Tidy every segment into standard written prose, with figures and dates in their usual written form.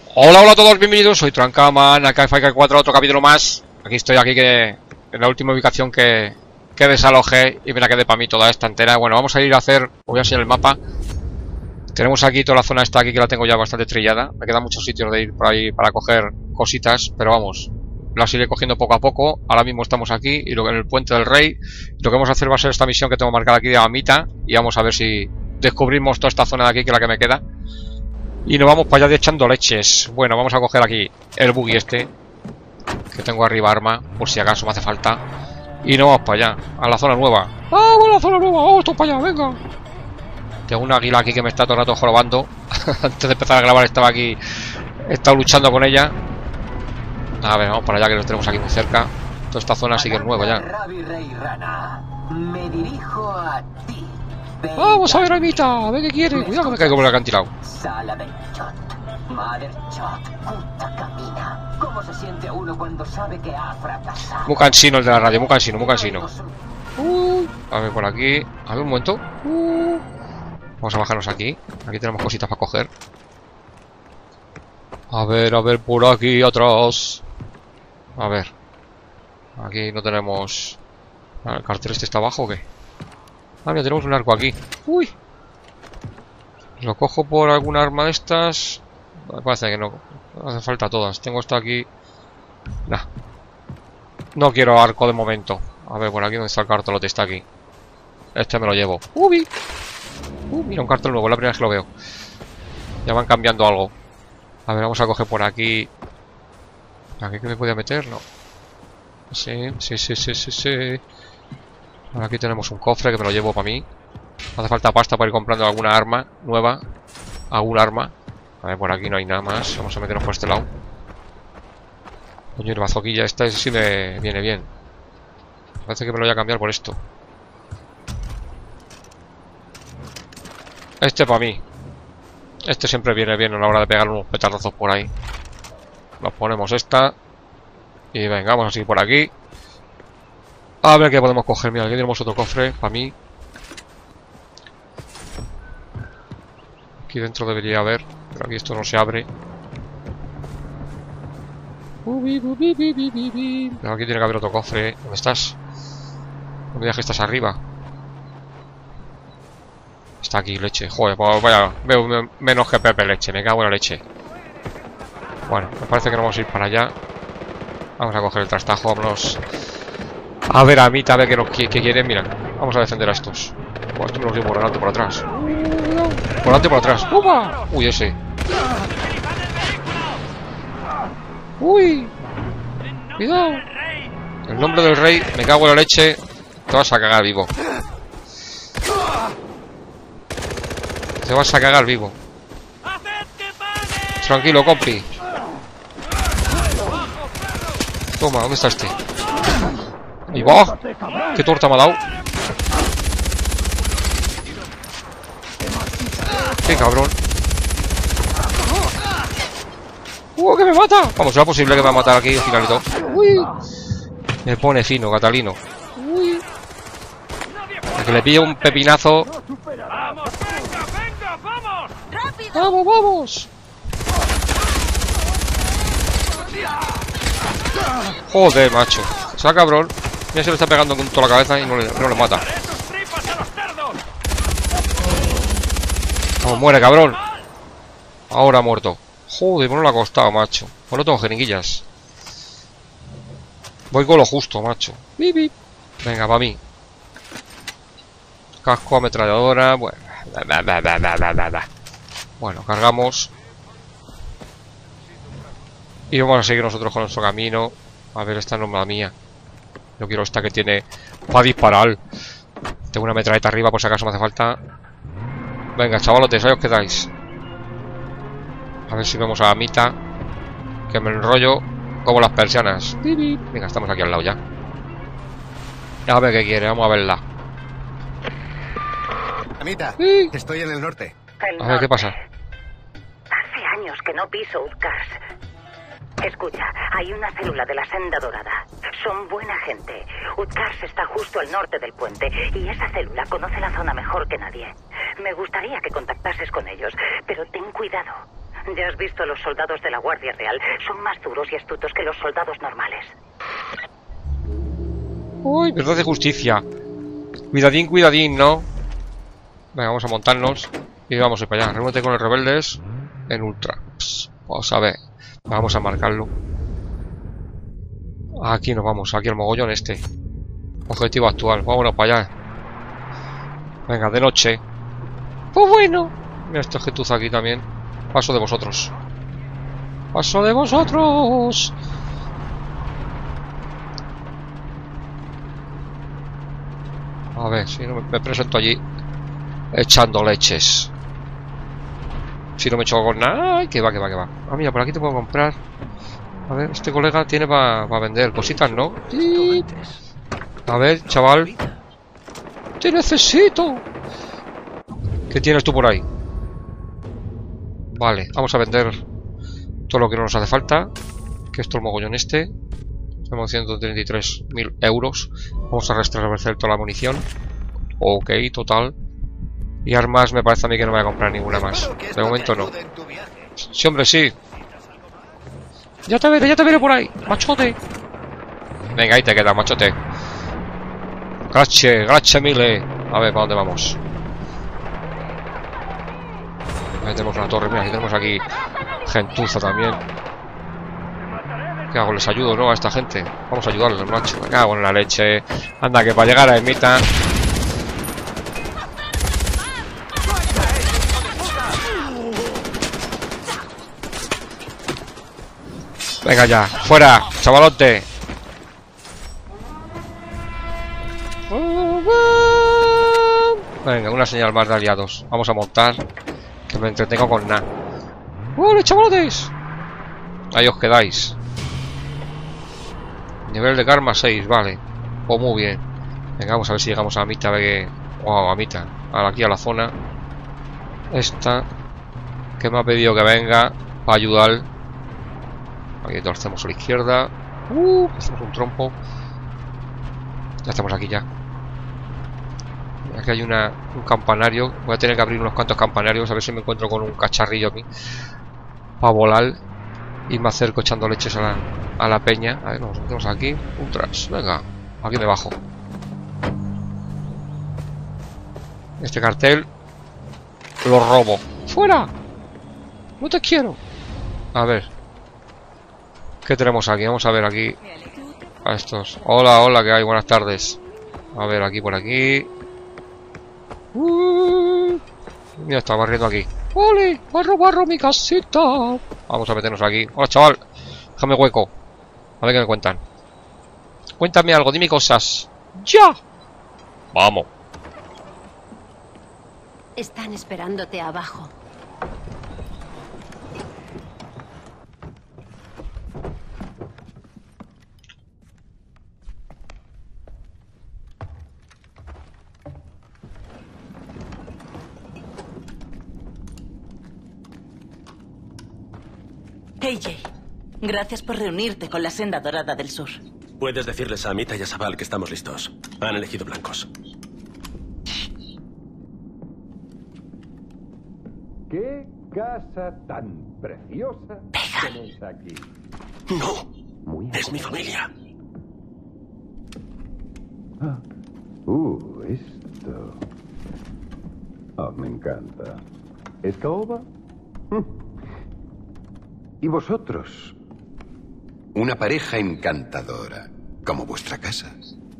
Hola, hola a todos, bienvenidos, soy Trancaman, acá en Far 4, otro capítulo más. Aquí estoy, que en la última ubicación que desalojé y me la quedé para mí toda esta entera. Bueno, vamos a ir a hacer, voy a enseñar el mapa. Tenemos aquí toda la zona esta aquí que la tengo ya bastante trillada. Me quedan muchos sitios de ir por ahí para coger cositas, pero vamos, las iré cogiendo poco a poco. Ahora mismo estamos aquí y en el Puente del Rey. Lo que vamos a hacer va a ser esta misión que tengo marcada aquí de Amita. Y vamos a ver si descubrimos toda esta zona de aquí, que es la que me queda. Y nos vamos para allá de echando leches. Bueno, vamos a coger aquí el buggy este, que tengo arriba arma, por si acaso me hace falta. Y nos vamos para allá, a la zona nueva. ¡Ah, bueno, la zona nueva! ¡Vamos todos para allá, venga! Tengo una águila aquí que me está todo el rato jorobando. Antes de empezar a grabar estaba aquí, he estado luchando con ella. A ver, vamos para allá, que nos tenemos aquí muy cerca. Toda esta zona sí que es nueva ya. Me dirijo a ti. Vamos a ver, Amita, a ver qué quiere. Cuidado que me caigo por el acantilado. Sala del Chot, Mother Chot, puta camina. ¿Cómo se siente uno cuando sabe que ha fracasado? Muy cansino el de la radio, muy cansino, muy cansino. A ver, por aquí. A ver, un momento. Vamos a bajarnos aquí. Aquí tenemos cositas para coger. A ver, por aquí atrás. A ver. Aquí no tenemos... ¿El cartel este está abajo o qué? Ah, mira, tenemos un arco aquí. Uy. Lo cojo por alguna arma de estas. Me parece que no. Hace falta todas. Tengo esto aquí. Nah. No quiero arco de momento. A ver, por aquí donde está el cartelote, está aquí. Este me lo llevo. Uy. Mira, un cartel nuevo, la primera vez que lo veo. Ya van cambiando algo. A ver, vamos a coger por aquí. ¿Aquí que me podía meter? No. Sí. Ahora aquí tenemos un cofre que me lo llevo para mí. Hace falta pasta para ir comprando alguna arma nueva. Alguna arma. A ver, por aquí no hay nada más. Vamos a meternos por este lado. Coño, el bazoquilla este sí me viene bien. Parece que me lo voy a cambiar por esto. Este para mí. Este siempre viene bien a la hora de pegar unos petardazos por ahí. Nos ponemos esta. Y venga, vamos a seguir por aquí. A ver qué podemos coger. Mira, aquí tenemos otro cofre para mí. Aquí dentro debería haber, pero aquí esto no se abre. Pero aquí tiene que haber otro cofre. ¿Dónde estás? No me digas que estás arriba. Está aquí, leche. Joder, pues vaya, veo menos que Pepe leche. Me cago en la leche. Bueno, me parece que no vamos a ir para allá. Vamos a coger el trastajo, vámonos. A ver, Amita, a ver qué quieren. Mira, vamos a defender a estos. Pues esto me lo llevo por delante, por atrás. Por delante, por atrás. ¡Upa! Uy, ese. Uy. Cuidado. En nombre del rey, me cago en la leche. Te vas a cagar vivo. Te vas a cagar vivo. Tranquilo, compi. Toma, ¿dónde está este? Ahí va. ¿Qué torta me ha dado? ¡Qué cabrón! ¡Que me mata! Vamos, ¿será posible que me va a matar aquí al finalito? ¡Uy! Me pone fino, Catalino. ¡Uy! A que le pille un pepinazo. ¡Vamos, vamos! Joder, macho. Esa cabrón. Mira, se le está pegando con toda la cabeza y no le mata. ¡Oh, muere, cabrón! Ahora ha muerto. Joder, pues no le ha costado, macho. Pues no tengo jeringuillas. Voy con lo justo, macho. Bip, bip. Venga, para mí. Casco, ametralladora. Bueno, bueno, cargamos. Y vamos a seguir nosotros con nuestro camino. A ver, esta no es la mía. Yo quiero esta que tiene para disparar. Tengo una metralleta arriba por si acaso me hace falta. Venga, chavalotes, ahí os quedáis. A ver si vemos a Amita, que me enrollo como las persianas. Venga, estamos aquí al lado ya. A ver qué quiere, vamos a verla. Amita, Sí. estoy en el norte. A ver qué pasa. Hace años que no piso Utkars. Escucha, hay una célula de la Senda Dorada. Son buena gente. Utkars está justo al norte del puente y esa célula conoce la zona mejor que nadie. Me gustaría que contactases con ellos, pero ten cuidado. Ya has visto los soldados de la Guardia Real. Son más duros y astutos que los soldados normales. Uy, verdad de justicia. Cuidadín, cuidadín, ¿no? Venga, vamos a montarnos y vamos a ir para allá. Reúnete con los rebeldes en ultra. Vamos a ver. Vamos a marcarlo. Aquí nos vamos, aquí el mogollón este. Objetivo actual, vámonos para allá. Venga, de noche. Pues bueno. Mira estos gentuza aquí también. Paso de vosotros. Paso de vosotros. A ver, si no me presento allí echando leches. Si no me choco con nada. Ay, que va, que va, que va. Ah, mira, por aquí te puedo comprar. A ver, este colega tiene para vender cositas, ¿no? Sí. A ver, chaval. ¡Te necesito! ¿Qué tienes tú por ahí? Vale, vamos a vender todo lo que no nos hace falta. Que esto el mogollón este. Tenemos 133.000 euros. Vamos a restablecer toda la munición. Ok, total. Y armas me parece a mí que no voy a comprar ninguna más. De momento no. Sí, hombre, sí. Ya te veré por ahí, machote. Venga, ahí te queda, machote. Grazie mille. A ver, ¿para dónde vamos? Ahí tenemos una torre, mira, y tenemos aquí gentuza también. ¿Qué hago? ¿Les ayudo, no? A esta gente. Vamos a ayudarles, macho. Me cago en la leche. Anda, que para llegar a ermita. Venga ya, fuera, chavalote. Venga, una señal más de aliados. Vamos a montar, que me entretengo con nada. ¡Vale, chavalotes! Ahí os quedáis. Nivel de karma 6, vale. Pues muy bien. Venga, vamos a ver si llegamos a la mitad. Wow, a mitad. Aquí a la zona esta, que me ha pedido que venga para ayudar. Aquí torcemos a la izquierda. Hacemos un trompo. Ya estamos aquí ya. Aquí hay un campanario. Voy a tener que abrir unos cuantos campanarios. A ver si me encuentro con un cacharrillo aquí para volar. Y me acerco echando leches a la peña. A ver, nos metemos aquí. Venga, aquí me bajo. Este cartel lo robo. ¡Fuera! ¡No te quiero! A ver. ¿Qué tenemos aquí? Vamos a ver aquí. A estos. Hola, hola, ¿qué hay? Buenas tardes. A ver, aquí por aquí. Mira, está barriendo aquí. ¡Ole! ¡Barro mi casita! Vamos a meternos aquí. Hola, chaval. Déjame hueco. A ver qué me cuentan. Cuéntame algo, dime cosas. ¡Ya! Vamos. Están esperándote abajo. AJ, gracias por reunirte con la Senda Dorada del Sur. Puedes decirles a Amita y a Sabal que estamos listos. Han elegido blancos. ¿Qué casa tan preciosa tenéis aquí? No, es mi familia. Esto. Oh, me encanta. ¿Es caoba? ¿Y vosotros? Una pareja encantadora, como vuestra casa.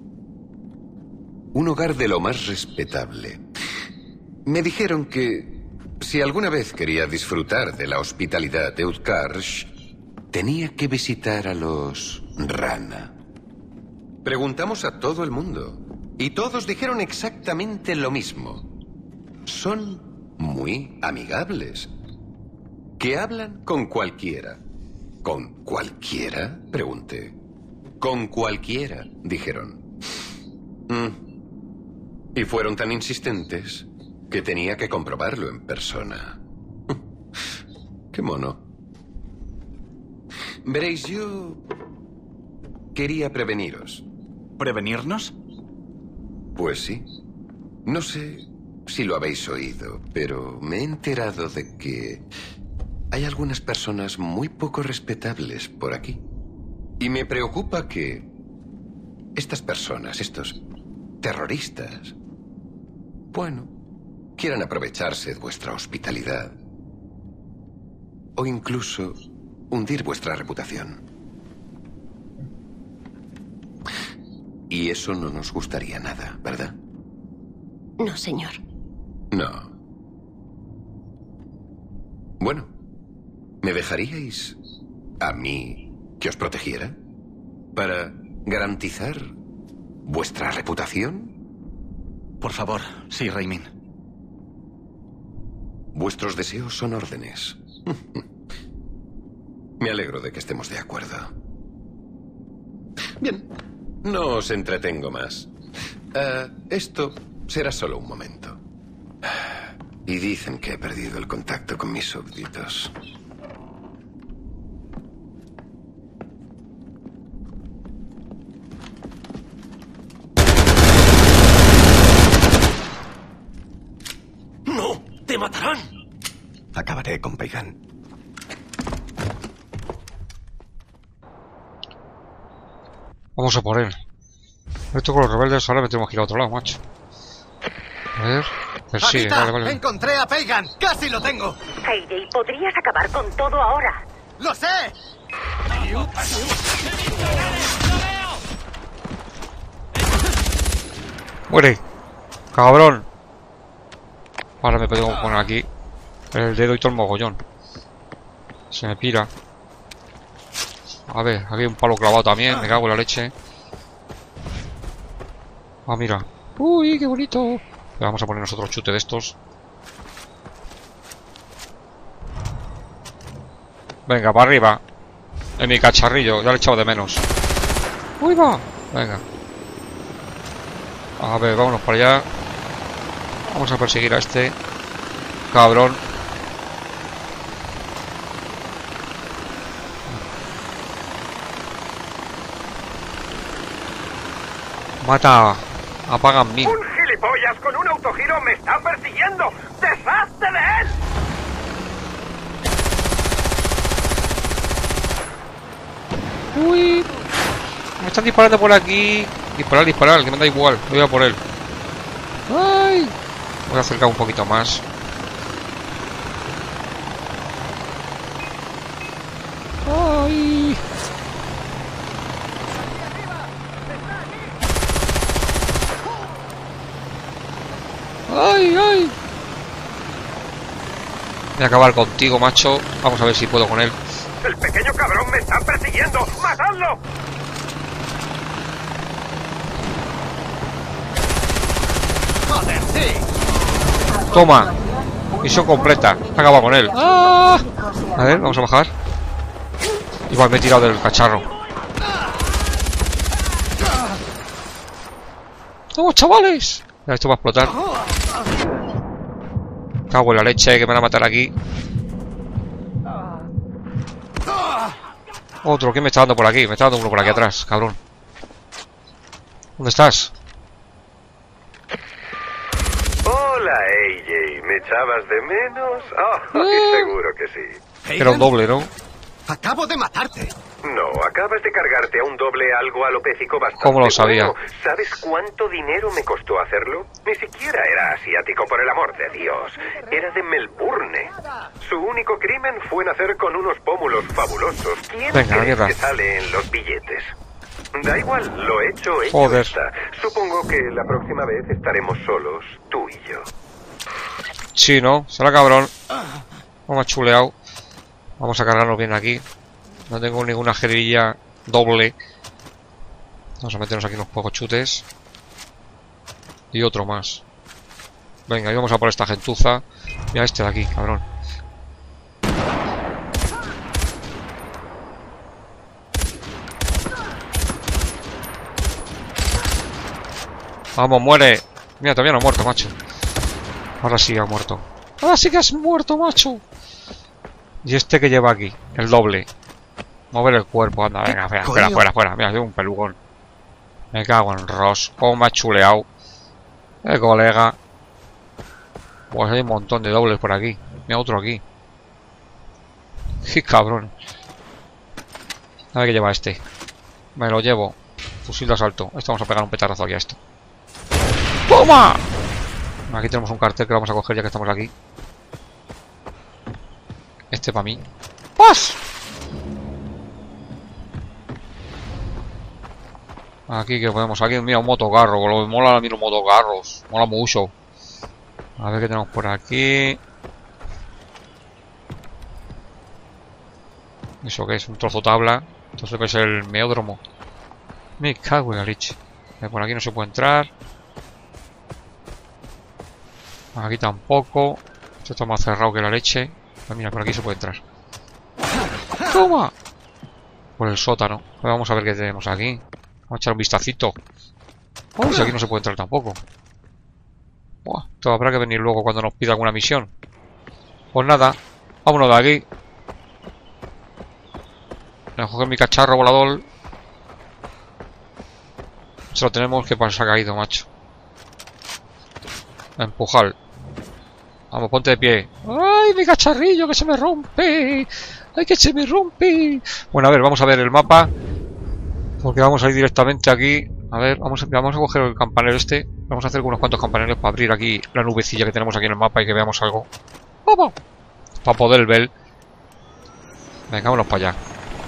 Un hogar de lo más respetable. Me dijeron que si alguna vez quería disfrutar de la hospitalidad de Utkarsh, tenía que visitar a los Rana. Preguntamos a todo el mundo y todos dijeron exactamente lo mismo. Son muy amigables. Que hablan con cualquiera. ¿Con cualquiera? Pregunté. Con cualquiera, dijeron. Y fueron tan insistentes que tenía que comprobarlo en persona. Qué mono. Veréis, yo quería preveniros. ¿Prevenirnos? Pues sí. No sé si lo habéis oído, pero me he enterado de que hay algunas personas muy poco respetables por aquí. Y me preocupa que estas personas, estos terroristas, bueno, quieran aprovecharse de vuestra hospitalidad o incluso hundir vuestra reputación. Y eso no nos gustaría nada, ¿verdad? No, señor. No. Bueno, ¿me dejaríais a mí que os protegiera? ¿Para garantizar vuestra reputación? Por favor, sí, Raymond. Vuestros deseos son órdenes. Me alegro de que estemos de acuerdo. Bien, no os entretengo más. Esto será solo un momento. Y dicen que he perdido el contacto con mis súbditos. ¡No! ¡Te matarán! Acabaré con Peigan. Vamos a por él. Esto con los rebeldes, ahora me tenemos que ir a otro lado, macho. A ver. Persigue, vale. ¡Encontré a Peigan! ¡Casi lo tengo! AJ, podrías acabar con todo ahora. ¡Lo sé! ¡Muere! ¡Cabrón! Ahora me tengo que poner aquí el dedo y todo el mogollón. Se me pira. A ver, aquí hay un palo clavado también. Me cago en la leche. Ah, mira. ¡Uy, qué bonito! Le vamos a poner nosotros chute de estos. Venga, para arriba. En mi cacharrillo, ya le he echado de menos. ¡Uy, va! Venga. A ver, vámonos para allá. Vamos a perseguir a este cabrón. Mata a Pagan Min. ¡Un gilipollas con un autogiro me está persiguiendo! ¡Deshazte de él! Uy, me están disparando por aquí. Disparar, que me da igual. Voy a por él. Ay, voy a acercar un poquito más. Ay. Ay. Voy a acabar contigo, macho. Vamos a ver si puedo con él. ¡El pequeño cabrón me está persiguiendo! ¡Matadlo! ¡Joder, sí! Toma. Misión completa. He acabado con él. ¡Ah! A ver, vamos a bajar. Igual me he tirado del cacharro. ¡Vamos, chavales! Esto va a explotar. Cago en la leche, que me van a matar aquí. Otro, ¿quién me está dando por aquí? Me está dando uno por aquí atrás, cabrón. ¿Dónde estás? Hola, AJ. ¿Me echabas de menos? Oh, seguro que sí. Era un doble, ¿no? ¡Acabo de matarte! No, acabas de cargarte a un doble algo alopécico bastante ¿Cómo lo sabía? bueno. ¿Sabes cuánto dinero me costó hacerlo? Ni siquiera era asiático, por el amor de Dios. Era de Melbourne. Su único crimen fue nacer con unos pómulos fabulosos. ¿Quién crees que sale en los billetes? Da igual, lo hecho Joder. está. Supongo que la próxima vez estaremos solos, tú y yo. Sí, ¿no? Será cabrón. No me ha chuleado. Vamos a cargarnos bien aquí. No tengo ninguna jerilla doble. Vamos a meternos aquí unos pocos chutes. Y otro más. Venga, y vamos a por esta gentuza. Mira este de aquí, cabrón. Vamos, muere. Mira, todavía no ha muerto, macho. Ahora sí ha muerto. Ahora sí que has muerto, macho. Y este que lleva aquí, el doble. Mover el cuerpo, anda, venga, fuera. Mira, soy un pelugón. Me cago en Ross. Cómo me ha chuleado. Colega. Pues hay un montón de dobles por aquí. Mira otro aquí. Qué cabrón. A ver qué lleva este. Me lo llevo. Fusil de asalto. Esto vamos a pegar un petardazo aquí a esto. ¡Toma! Aquí tenemos un cartel que vamos a coger ya que estamos aquí. Este para mí. ¡Pas! Aquí que podemos. Aquí, mira, un motocarro. Lo que mola a mí los motocarros. Mola mucho. A ver qué tenemos por aquí. ¿Eso qué es? Un trozo tabla. Entonces debe ser el meódromo. Me cago en la leche. Por aquí no se puede entrar. Aquí tampoco. Esto está más cerrado que la leche. Pues mira, por aquí se puede entrar. ¡Toma! Por el sótano. Vamos a ver qué tenemos aquí. Vamos a echar un vistacito. Uy, si aquí no se puede entrar tampoco. Buah, esto habrá que venir luego cuando nos pida alguna misión. Pues nada, vámonos de aquí. Voy a coger mi cacharro volador. Se lo tenemos que se ha caído, macho. A empujar. Vamos, ponte de pie. ¡Ay, mi cacharrillo que se me rompe! ¡Ay, que se me rompe! Bueno, a ver, vamos a ver el mapa. Porque vamos a ir directamente aquí. A ver, vamos a coger el campanero este. Vamos a hacer unos cuantos campaneros para abrir aquí la nubecilla que tenemos aquí en el mapa y que veamos algo. ¡Vamos! Para poder ver. Venga, vámonos para allá.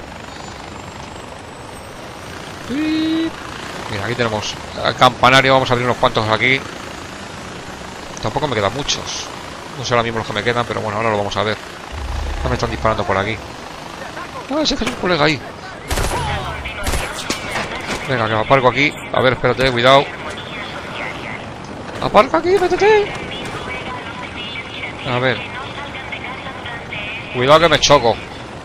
Mira, aquí tenemos el campanario. Vamos a abrir unos cuantos aquí. Tampoco me quedan muchos. No sé ahora mismo los que me quedan, pero bueno, ahora lo vamos a ver. Ya me están disparando por aquí. Ah, ese que es un colega ahí. Venga, que me aparco aquí. A ver, espérate, cuidado. Aparca aquí, métete. A ver. Cuidado que me choco.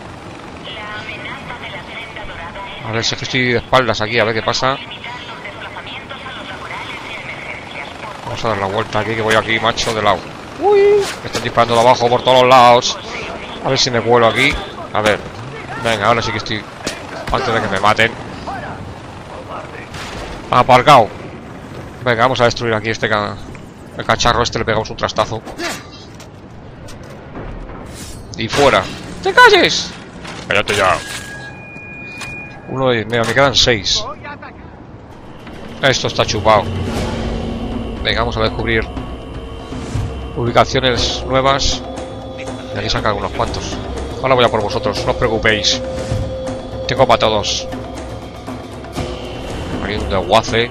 A ver si es que estoy de espaldas aquí, a ver qué pasa. Vamos a dar la vuelta aquí, que voy aquí, macho, de lado. Uy, me están disparando de abajo por todos los lados. A ver si me vuelo aquí. A ver. Venga, ahora sí que estoy. Antes de que me maten. Aparcado. Venga, vamos a destruir aquí este el cacharro este, le pegamos un trastazo. Y fuera. ¡Te calles! Cállate ya. Uno de... Mira, me quedan 6. Esto está chupado. Venga, vamos a descubrir ubicaciones nuevas. Y aquí sacan unos cuantos. Ahora voy a por vosotros, no os preocupéis. Tengo para todos. Aquí un desguace.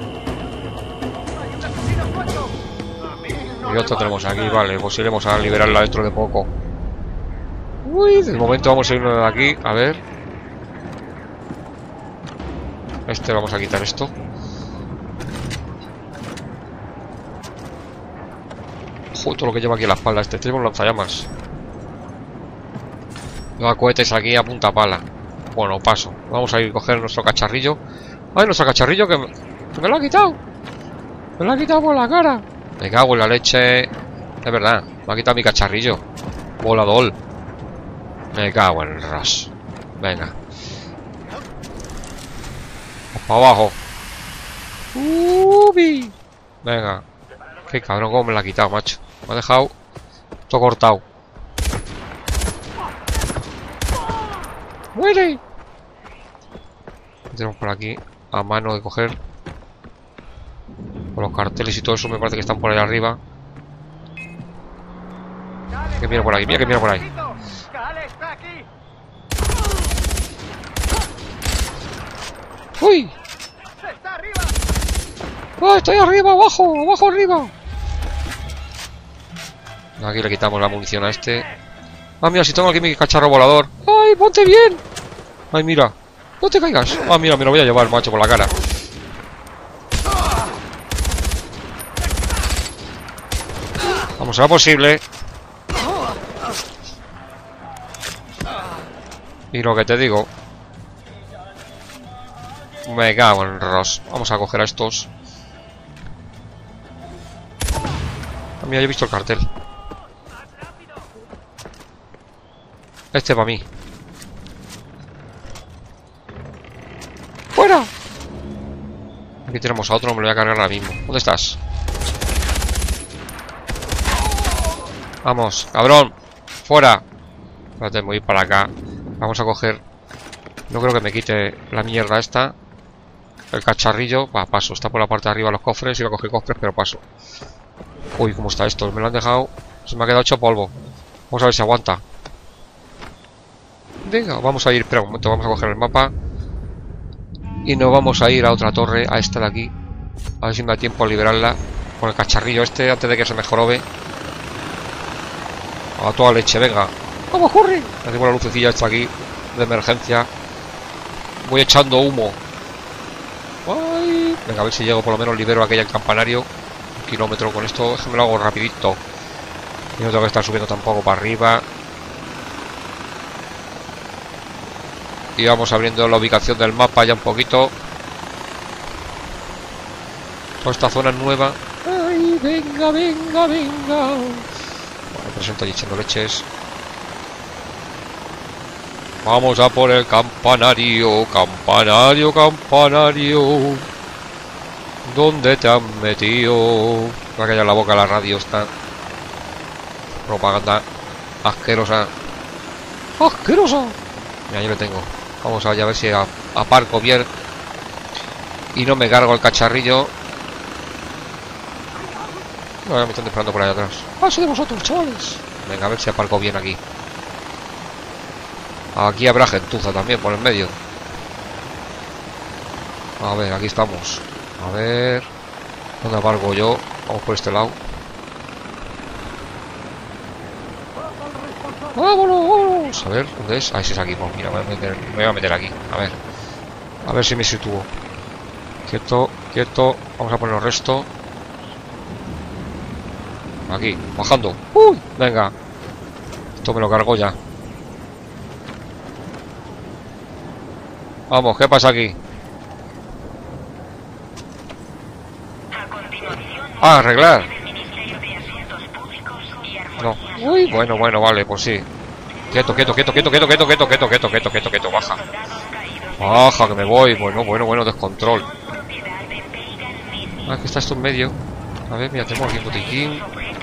Y otro tenemos aquí, vale, pues iremos a liberarla dentro de poco. Uy, de momento vamos a irnos de aquí, a ver. Este vamos a quitar esto. Joder, todo lo que lleva aquí en la espalda este. Tenemos lanzallamas. Lleva cohetes aquí a punta pala. Bueno, paso. Vamos a ir a coger nuestro cacharrillo. ¡Ay, nuestro cacharrillo que me lo ha quitado! ¡Me lo ha quitado por la cara! Me cago en la leche. Es verdad, me ha quitado mi cacharrillo volador. Me cago en el ras. Venga. Para abajo. ¡Ubi! Venga. Qué cabrón, cómo me la ha quitado, macho. Me ha dejado todo cortado. ¡Muere! Tenemos por aquí a mano de coger. Con los carteles y todo eso me parece que están por ahí arriba. Que mira por ahí, mira que mira por ahí. ¡Uy! ¡Oh, estoy arriba, abajo, abajo, arriba! Aquí le quitamos la munición a este. Ah, mira, si tengo aquí mi cacharro volador. ¡Ay, ponte bien! ¡Ay, mira! ¡No te caigas! Ah, mira, me lo voy a llevar, macho, por la cara. Vamos, será posible. Y lo que te digo. Me cago en Ross. Vamos a coger a estos. Ah, mira, yo he visto el cartel. Este para mí. ¡Fuera! Aquí tenemos a otro, me lo voy a cargar ahora mismo. ¿Dónde estás? Vamos, cabrón. Fuera. Espérate, voy a ir para acá. Vamos a coger... No creo que me quite la mierda esta. El cacharrillo. Va, paso. Está por la parte de arriba los cofres. Iba a coger cofres, pero paso. Uy, ¿cómo está esto? Me lo han dejado... Se me ha quedado hecho polvo. Vamos a ver si aguanta. Venga, vamos a ir... Espera un momento, vamos a coger el mapa. Y nos vamos a ir a otra torre. A esta de aquí. A ver si me da tiempo a liberarla. Con el cacharrillo este, antes de que se me jorobe. A toda leche, venga. ¡Vamos, corre! Hacemos la lucecilla esta aquí. De emergencia. Voy echando humo. ¡Ay! Venga, a ver si llego, por lo menos libero aquella el campanario. 1 kilómetro con esto, es que me lo hago rapidito. Y no tengo que estar subiendo tampoco para arriba. Y vamos abriendo la ubicación del mapa ya un poquito. Toda esta zona es nueva. ¡Ay! Venga, venga, venga. Bueno, presento allí echando leches. Vamos a por el campanario. Campanario, campanario. ¿Dónde te han metido? Va a callar la boca la radio esta. Propaganda asquerosa. ¡Asquerosa! Mira, yo le tengo. Vamos a ver si aparco bien. Y no me cargo el cacharrillo. Ahora me están disparando por allá atrás. ¡Paso de vosotros, chavales! Venga, a ver si aparco bien aquí. Aquí habrá gentuza también por el medio. A ver, aquí estamos. A ver... ¿Dónde aparco yo? Vamos por este lado. ¡Vámonos, vámonos! A ver, ¿dónde es? Ah, ese es aquí. Pues mira, me voy a meter aquí. A ver si me sitúo. Quieto, quieto. Vamos a poner el resto. Aquí, bajando. ¡Uy! Venga. Esto me lo cargo ya. Vamos, ¿qué pasa aquí? Ah, arreglar. No. Uy, bueno, vale, pues sí. Quieto, quieto, quieto, quieto, quieto, quieto, quieto, quieto, quieto, quieto, quieto, quieto, baja. Baja, que me voy. Bueno, descontrol. Ah, que está esto en medio. A ver, mira, tengo aquí un botiquín.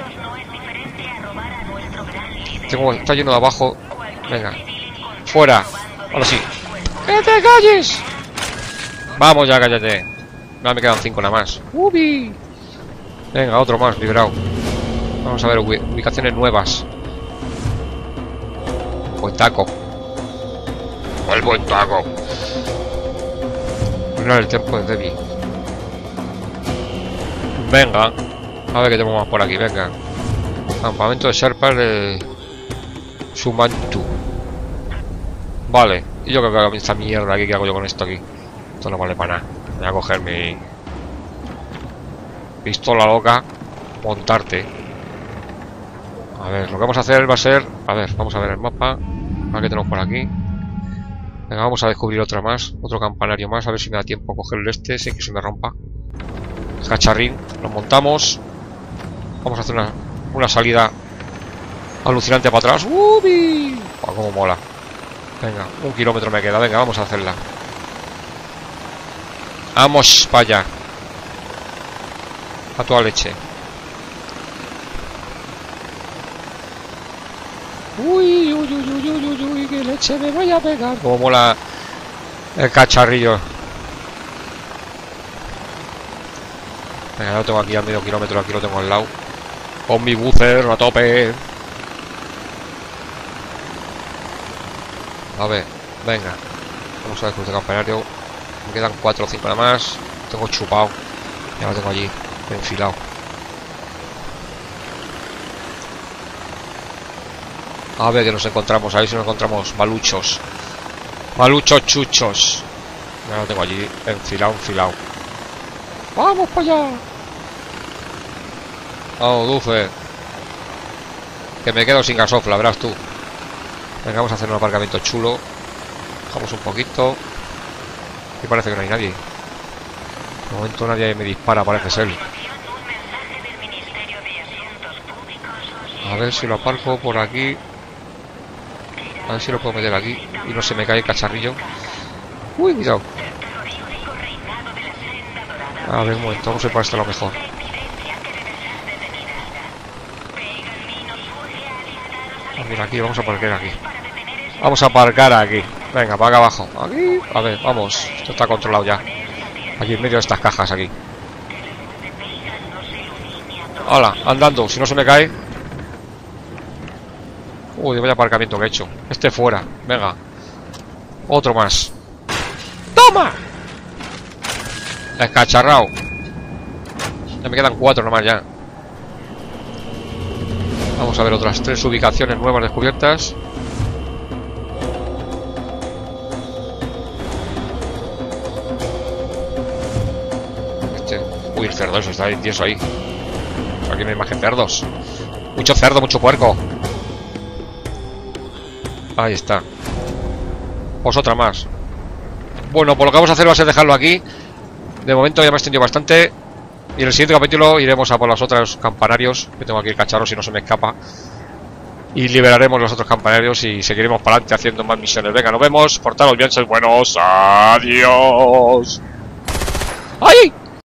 Está lleno de abajo. Venga. Fuera. Ahora sí. ¡Que te calles! Vamos ya, cállate. No, me quedan 5 nada más. ¡Ubi! Venga, otro más, librado. Vamos a ver ubicaciones nuevas. Buen taco. El buen taco. Mira el tiempo de Debbie. Venga. A ver qué tenemos más por aquí, venga. Campamento de Sherpas de Sumantu. Vale. Y yo creo que hago esta mierda aquí. ¿Qué hago yo con esto aquí? Esto no vale para nada. Voy a coger mi pistola loca. Montarte. A ver, lo que vamos a hacer va a ser... A ver, vamos a ver el mapa. A ver qué tenemos por aquí. Venga, vamos a descubrir otra más. Otro campanario más. A ver si me da tiempo a coger el este sin que se me rompa. Cacharrín. Lo montamos. Vamos a hacer una salida alucinante para atrás. ¡Ubi! Oh, cómo mola. Venga, 1 kilómetro me queda. Venga, vamos a hacerla. Vamos para allá. A toda leche. Uy, que leche me vaya a pegar. Como mola el cacharrillo. Venga, ya lo tengo aquí a medio kilómetro. Aquí lo tengo al lado. Con mi buzzer a tope. A ver, venga. Vamos a ver con este campanario. Me quedan 4 o 5 nada más. Tengo chupado. Ya lo tengo allí, enfilado. A ver que nos encontramos. A ver si nos encontramos maluchos. Maluchos chuchos. Ya lo tengo allí, enfilado. ¡Vamos para allá! Vamos, Dufe. Que me quedo sin gasofla, verás tú. Venga, vamos a hacer un aparcamiento chulo. Bajamos un poquito. Y parece que no hay nadie. De momento nadie me dispara, parece ser. A ver si lo aparco por aquí. A ver si lo puedo meter aquí. Y no se me cae el cacharrillo. Uy, cuidado. A ver, un momento, vamos a ir por esto a lo mejor. Mira, aquí, vamos a parquear aquí. Vamos a aparcar aquí. Venga, para acá abajo. Aquí. A ver, vamos. Esto está controlado ya. Aquí en medio de estas cajas, aquí. Hola, andando. Si no se me cae. Uy, vaya aparcamiento que he hecho. Este fuera. Venga. Otro más. ¡Toma! Escacharrao. Ya me quedan 4 nomás ya. Vamos a ver otras 3 ubicaciones nuevas descubiertas. Uy, el cerdo, eso está tieso ahí. Aquí no hay más que cerdos. Mucho cerdo, mucho puerco. Ahí está. Pues otra más. Bueno, pues lo que vamos a hacer va a ser dejarlo aquí. De momento ya me he extendido bastante. Y en el siguiente capítulo iremos a por los otros campanarios. Que tengo aquí el cacharro si no se me escapa. Y liberaremos los otros campanarios y seguiremos para adelante haciendo más misiones. Venga, nos vemos. Portaros bien, sois buenos. Adiós. ¡Ay!